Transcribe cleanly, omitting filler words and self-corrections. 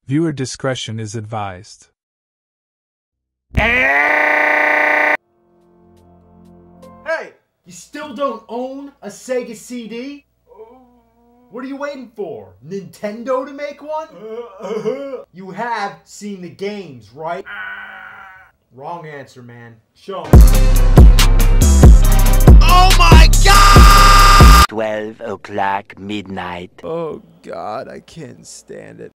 Viewer discretion is advised. Hey! You still don't own a Sega CD? What are you waiting for? Nintendo to make one? You have seen the games, right? Wrong answer, man. Show 'em. Oh my God! 12 o'clock midnight. Oh God, I can't stand it.